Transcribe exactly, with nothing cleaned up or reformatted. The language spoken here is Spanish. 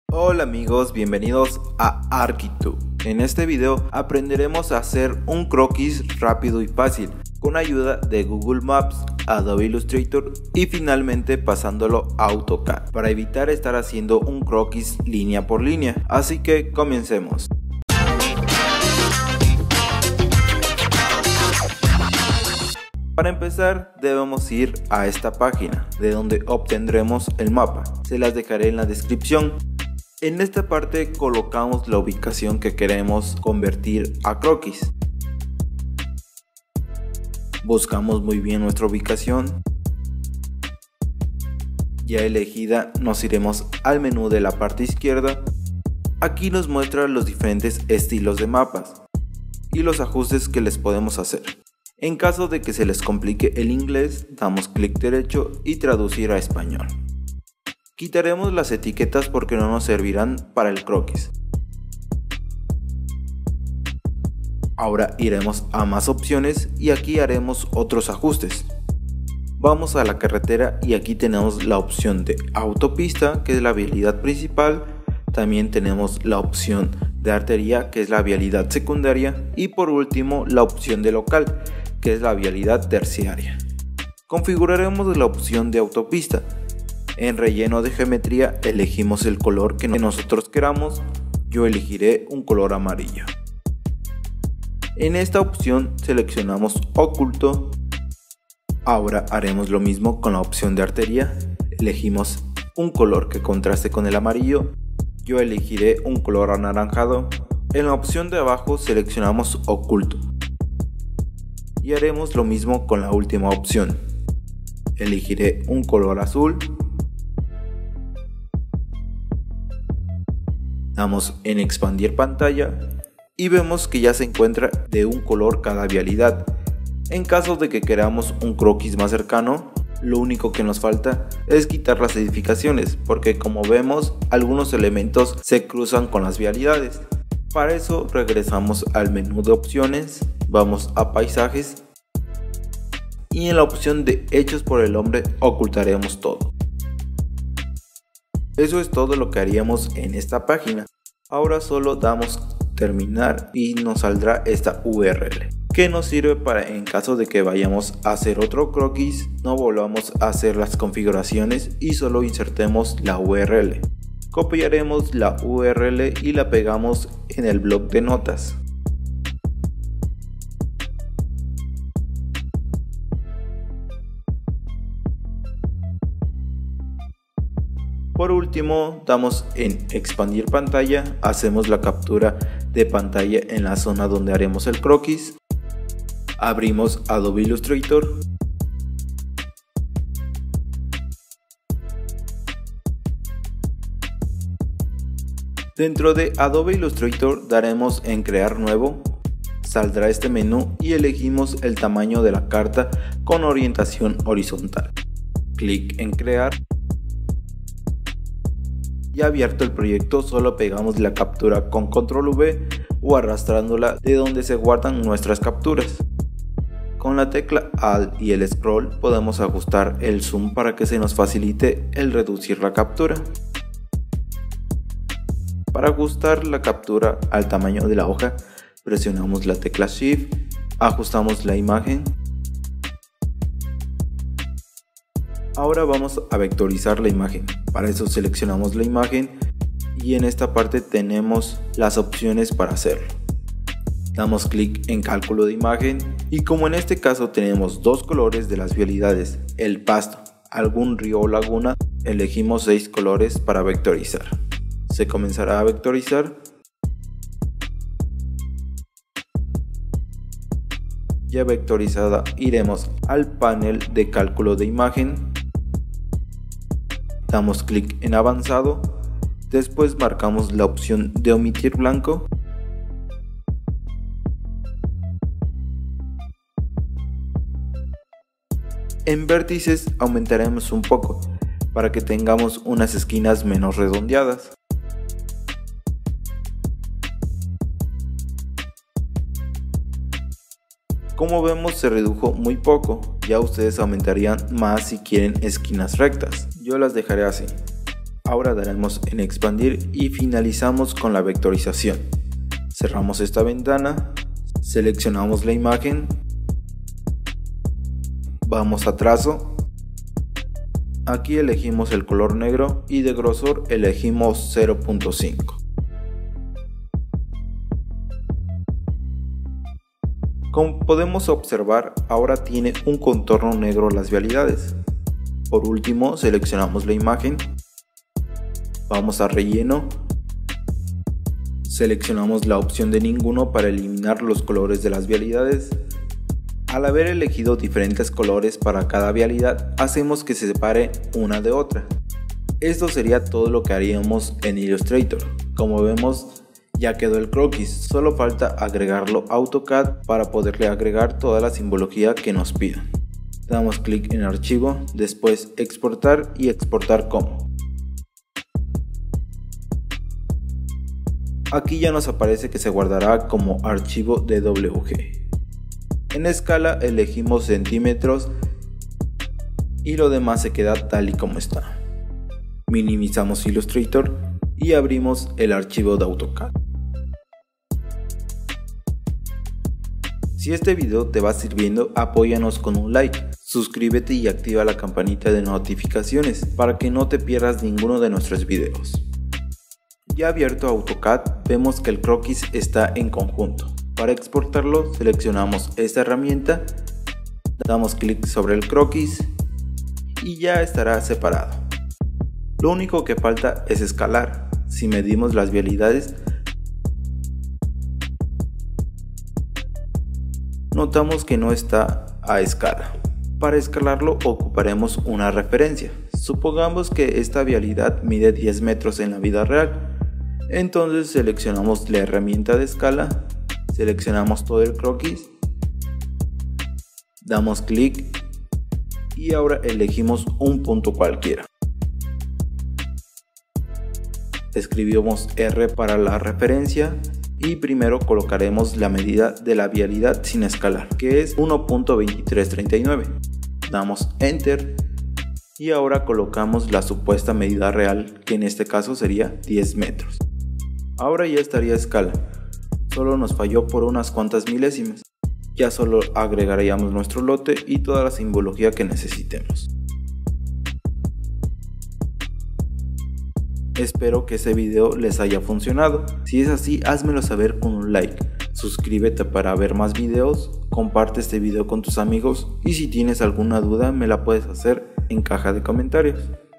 Hola amigos, bienvenidos a Architube. En este video aprenderemos a hacer un croquis rápido y fácil con ayuda de Google Maps, Adobe Illustrator y finalmente pasándolo a AutoCAD para evitar estar haciendo un croquis línea por línea. Así que comencemos. Para empezar debemos ir a esta página de donde obtendremos el mapa, se las dejaré en la descripción. En esta parte colocamos la ubicación que queremos convertir a croquis. Buscamos muy bien nuestra ubicación. Ya elegida nos iremos al menú de la parte izquierda. Aquí nos muestra los diferentes estilos de mapas y los ajustes que les podemos hacer. En caso de que se les complique el inglés, damos clic derecho y traducir a español. Quitaremos las etiquetas porque no nos servirán para el croquis. Ahora iremos a más opciones y aquí haremos otros ajustes. Vamos a la carretera y aquí tenemos la opción de autopista, que es la vialidad principal. También tenemos la opción de arteria, que es la vialidad secundaria. Y por último la opción de local, que es la vialidad terciaria. Configuraremos la opción de autopista. En relleno de geometría elegimos el color que nosotros queramos. Yo elegiré un color amarillo. En esta opción seleccionamos oculto. Ahora haremos lo mismo con la opción de arteria. Elegimos un color que contraste con el amarillo. Yo elegiré un color anaranjado. En la opción de abajo seleccionamos oculto. Y haremos lo mismo con la última opción. Elegiré un color azul. Damos en expandir pantalla y vemos que ya se encuentra de un color cada vialidad. En caso de que queramos un croquis más cercano, lo único que nos falta es quitar las edificaciones, porque como vemos algunos elementos se cruzan con las vialidades. Para eso regresamos al menú de opciones, vamos a paisajes y en la opción de hechos por el hombre ocultaremos todo. Eso es todo lo que haríamos en esta página. Ahora solo damos terminar y nos saldrá esta U R L que nos sirve para, en caso de que vayamos a hacer otro croquis, no volvamos a hacer las configuraciones y solo insertemos la U R L. Copiaremos la U R L y la pegamos en el bloc de notas. Por último, damos en expandir pantalla, hacemos la captura de pantalla en la zona donde haremos el croquis. Abrimos Adobe Illustrator. Dentro de Adobe Illustrator daremos en crear nuevo. Saldrá este menú y elegimos el tamaño de la carta con orientación horizontal. Clic en crear. Ya abierto el proyecto, solo pegamos la captura con control V o arrastrándola de donde se guardan nuestras capturas. Con la tecla Alt y el scroll podemos ajustar el zoom para que se nos facilite el reducir la captura. Para ajustar la captura al tamaño de la hoja, presionamos la tecla Shift, ajustamos la imagen. Ahora vamos a vectorizar la imagen. Para eso seleccionamos la imagen y en esta parte tenemos las opciones para hacerlo. Damos clic en cálculo de imagen y como en este caso tenemos dos colores de las vialidades, el pasto, algún río o laguna, elegimos seis colores para vectorizar. Se comenzará a vectorizar. Ya vectorizada iremos al panel de cálculo de imagen. Damos clic en avanzado, después marcamos la opción de omitir blanco. En vértices aumentaremos un poco para que tengamos unas esquinas menos redondeadas. Como vemos se redujo muy poco, ya ustedes aumentarían más si quieren esquinas rectas, yo las dejaré así. Ahora daremos en expandir y finalizamos con la vectorización. Cerramos esta ventana, seleccionamos la imagen, vamos a trazo, aquí elegimos el color negro y de grosor elegimos cero punto cinco. Como podemos observar, ahora tiene un contorno negro las vialidades. Por último, seleccionamos la imagen, vamos a relleno, seleccionamos la opción de ninguno para eliminar los colores de las vialidades. Al haber elegido diferentes colores para cada vialidad, hacemos que se separe una de otra. Esto sería todo lo que haríamos en Illustrator. Como vemos, ya quedó el croquis, solo falta agregarlo a AutoCAD para poderle agregar toda la simbología que nos pidan. Damos clic en archivo, después exportar y exportar como. Aquí ya nos aparece que se guardará como archivo D W G. En escala elegimos centímetros y lo demás se queda tal y como está. Minimizamos Illustrator y abrimos el archivo de AutoCAD. Si este video te va sirviendo, apóyanos con un like, suscríbete y activa la campanita de notificaciones para que no te pierdas ninguno de nuestros videos. Ya abierto AutoCAD, vemos que el croquis está en conjunto. Para exportarlo, seleccionamos esta herramienta, damos clic sobre el croquis y ya estará separado. Lo único que falta es escalar. Si medimos las vialidades, notamos que no está a escala. Para escalarlo ocuparemos una referencia. Supongamos que esta vialidad mide diez metros en la vida real. Entonces seleccionamos la herramienta de escala, seleccionamos todo el croquis, damos clic y ahora elegimos un punto cualquiera. Escribimos R para la referencia y primero colocaremos la medida de la vialidad sin escalar, que es uno punto veintitrés treinta y nueve. Damos Enter y ahora colocamos la supuesta medida real, que en este caso sería diez metros. Ahora ya estaría a escala, solo nos falló por unas cuantas milésimas. Ya solo agregaríamos nuestro lote y toda la simbología que necesitemos. Espero que este video les haya funcionado. Si es así, házmelo saber con un like. Suscríbete para ver más videos, comparte este video con tus amigos y si tienes alguna duda me la puedes hacer en caja de comentarios.